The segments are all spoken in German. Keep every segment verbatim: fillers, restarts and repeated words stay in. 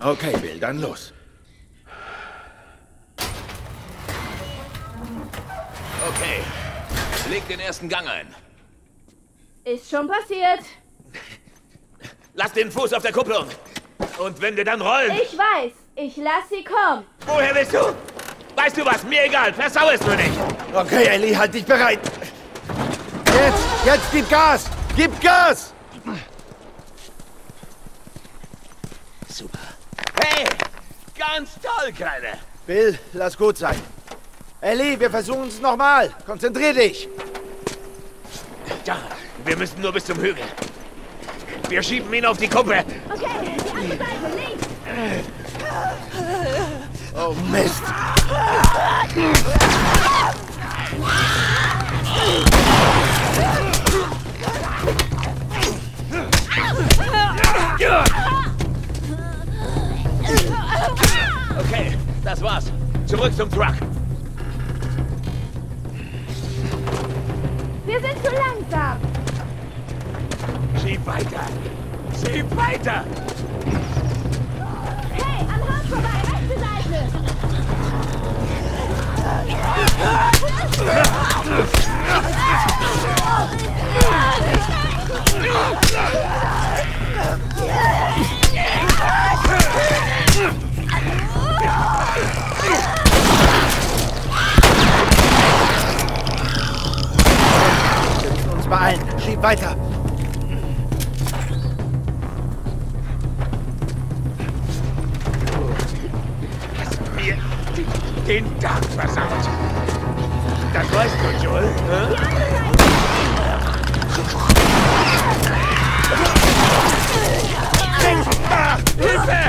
Okay, Bill, dann los. Okay. Leg den ersten Gang ein. Ist schon passiert. Lass den Fuß auf der Kupplung. Und wenn wir dann rollen... Ich weiß. Ich lass sie kommen. Woher willst du? Weißt du was? Mir egal. Versau es nur nicht. Okay, Ellie, halt dich bereit. Jetzt, jetzt gib Gas. Gib Gas. Super. Hey, ganz toll, Kleine. Bill, lass gut sein. Ellie, wir versuchen es nochmal. Konzentrier dich. Ja, wir müssen nur bis zum Hügel. Wir schieben ihn auf die Kuppe. Okay, die andere Seite, links. Oh, Mist. Okay, das war's. Zurück zum Truck. Wir sind zu langsam. Schieb weiter. Schieb weiter. Hey, am Haus vorbei, rechte Seite. Wir müssen uns beeilen. Schieb weiter. Mir den Tag versaut. Das weißt du, Joel. Hä? Ah, Hilfe!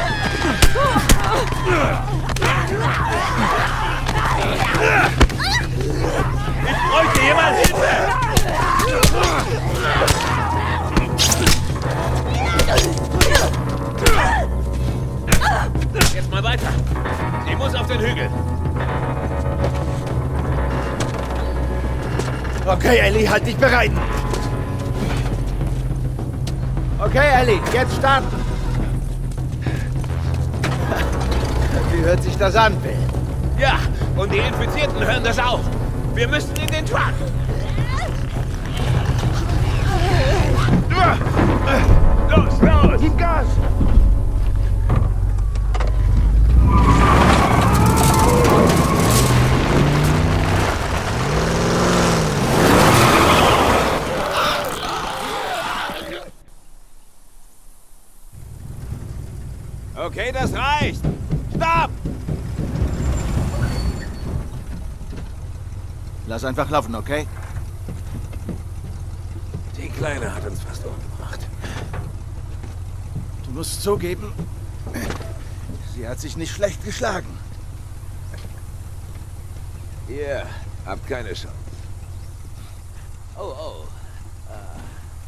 Ich bräuchte jemand Hilfe! Jetzt mal weiter. Sie muss auf den Hügel. Okay, Ellie, halt dich bereit. Okay, Ellie, jetzt starten. Wie hört sich das an, Bill? Ja, und die Infizierten hören das auch. Wir müssen in den Truck. Los, los! Gib Gas! Okay, das reicht. Stopp! Lass einfach laufen, okay? Die Kleine hat uns fast umgebracht. Du musst zugeben, sie hat sich nicht schlecht geschlagen. Ihr habt keine Chance. Oh, oh. Uh.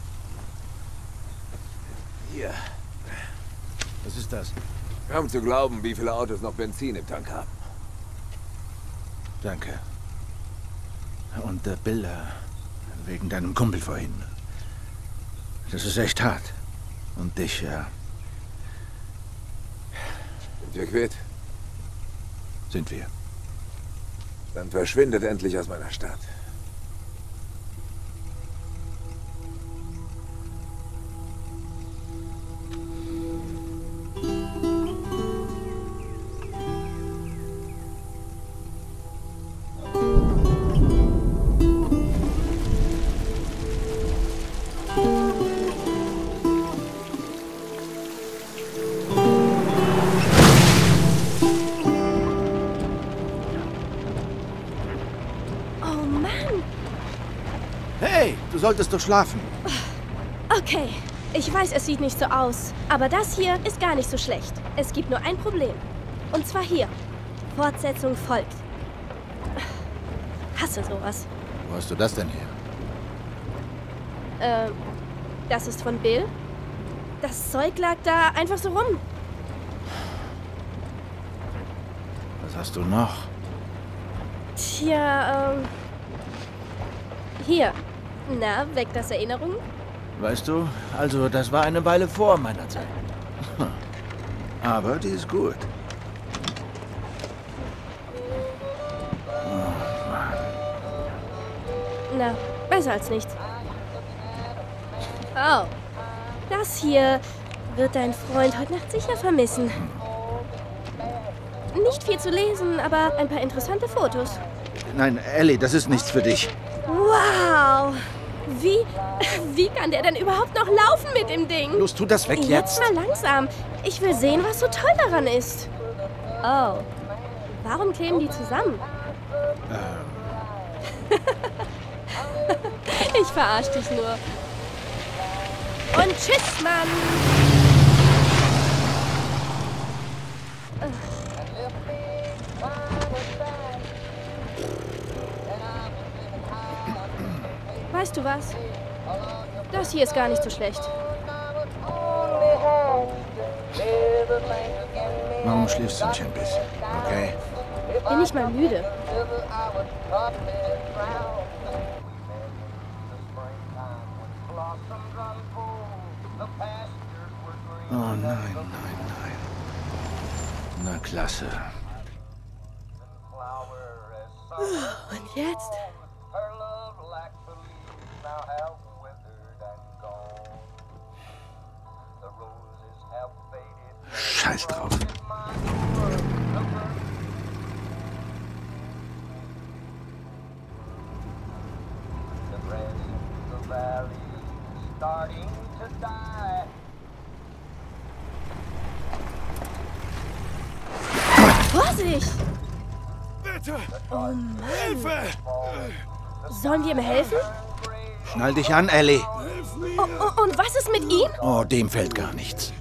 Hier. Was ist das? Kaum zu glauben, wie viele Autos noch Benzin im Tank haben. Danke. Und der Bill, wegen deinem Kumpel vorhin. Das ist echt hart. Und dich, ja. Sind wir quitt? Sind wir. Dann verschwindet endlich aus meiner Stadt. Hey, du solltest doch schlafen. Okay, ich weiß, es sieht nicht so aus, aber das hier ist gar nicht so schlecht. Es gibt nur ein Problem. Und zwar hier. Fortsetzung folgt. Hasse sowas. Wo hast du das denn her? Ähm, das ist von Bill. Das Zeug lag da einfach so rum. Was hast du noch? Tja, ähm... Hier. Na, weckt das Erinnerungen? Weißt du, also das war eine Weile vor meiner Zeit. Aber die ist gut. Na, besser als nichts. Oh, das hier wird dein Freund heute Nacht sicher vermissen. Nicht viel zu lesen, aber ein paar interessante Fotos. Nein, Ellie, das ist nichts für dich. Wow! Wie, wie kann der denn überhaupt noch laufen mit dem Ding? Los, tu das weg jetzt. Jetzt mal langsam. Ich will sehen, was so toll daran ist. Oh. Warum kleben die zusammen? Ähm. Ich verarsch dich nur. Und tschüss, Mann! Weißt du was? Das hier ist gar nicht so schlecht. Warum schläfst du nicht ein bisschen, okay? Bin nicht mal müde. Oh nein, nein, nein. Na klasse. Und jetzt? Scheiß drauf. Vorsicht! Bitte! Oh Mann! Hilfe! Sollen wir ihm helfen? Schnall dich an, Ellie. Oh, oh, und was ist mit ihm? Oh, dem fällt gar nichts.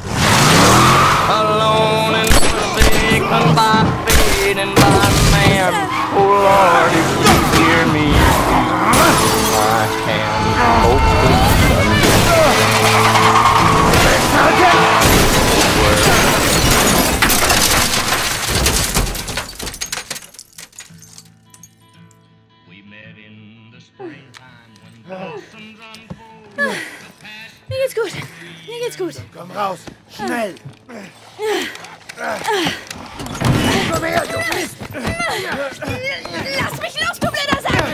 Alone and forsaken by fate and by man. Oh Lord, if you hear me, my hand hope Mir geht's gut. Mir geht's gut. Komm raus. Schnell. Komm her, du Mist. Lass mich los, du blöder Sack!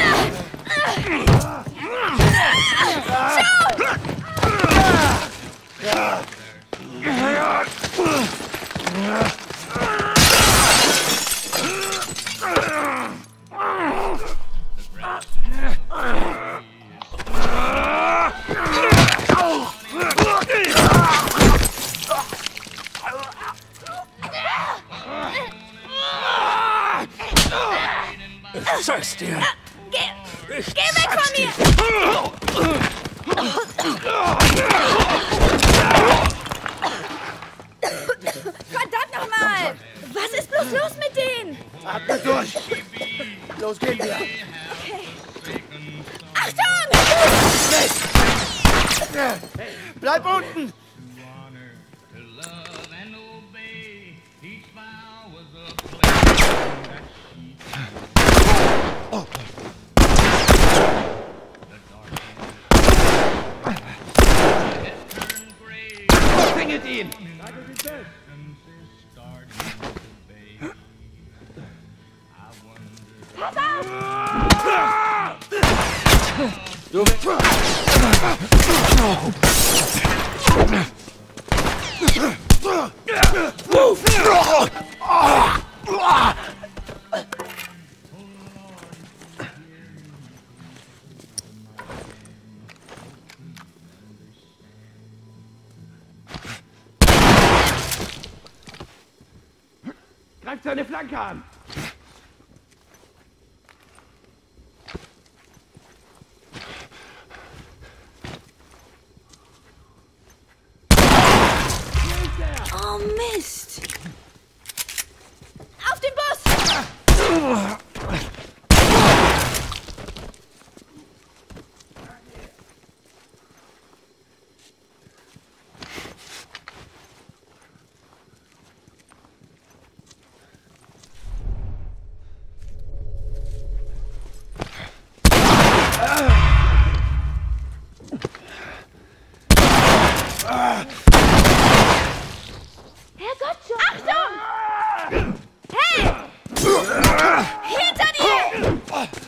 Ich sag's dir. Geh, geh weg von mir! Verdammt nochmal! Was ist bloß los mit denen? Atme durch. Los, gehen wir. Achtung! Bleib unten. Bringet ihn! Du Greift seine Flanke an! Oh Mist! Auf den Bus! Hinter dir!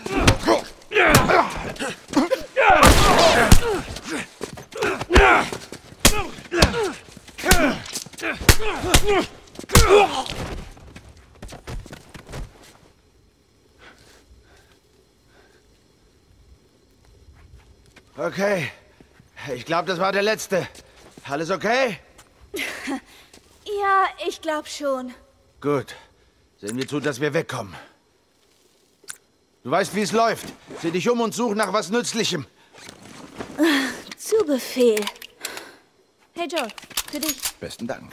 Okay. Ich glaube, das war der letzte. Alles okay? Ja, ich glaube schon. Gut. Sehen wir zu, dass wir wegkommen. Du weißt, wie es läuft. Sieh dich um und such nach was Nützlichem. Zu Befehl. Hey Joel, für dich. Besten Dank.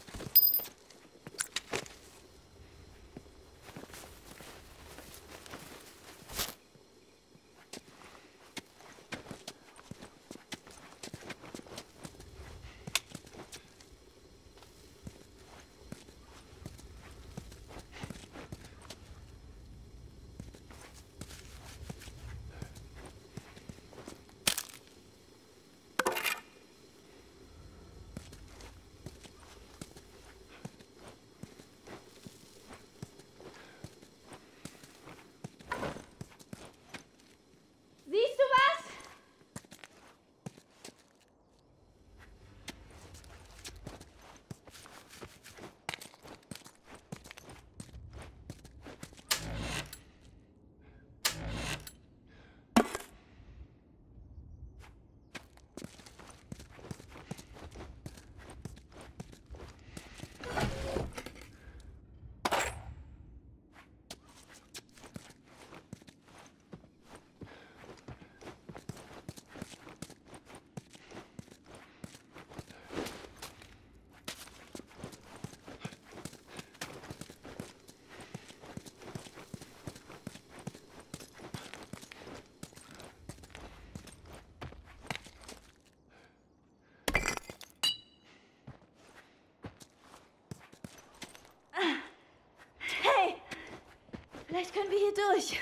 Siehst du was? Hey, vielleicht können wir hier durch.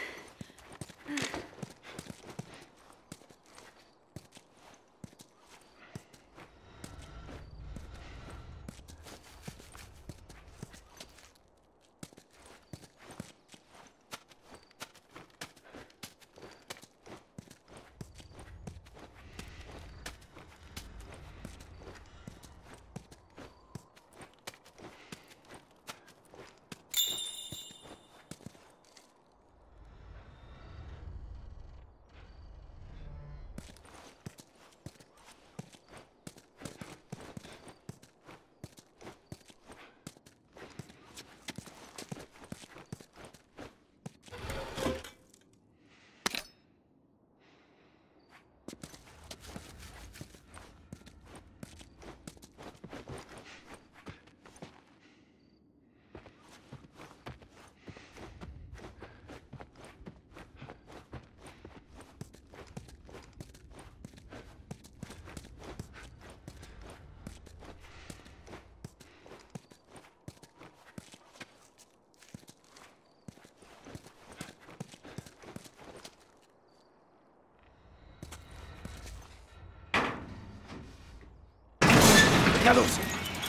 Na los!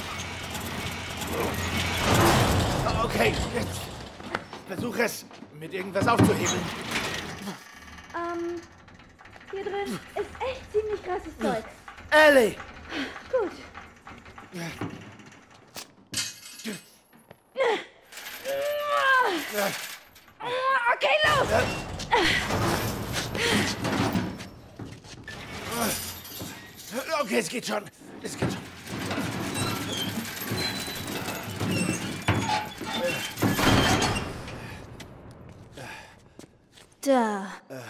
Okay, jetzt versuch es mit irgendwas aufzuhebeln. Ähm, hier drin ist echt ziemlich krasses Zeug. Ellie! Gut. Okay, los! Okay, es geht schon. Es geht schon. Da.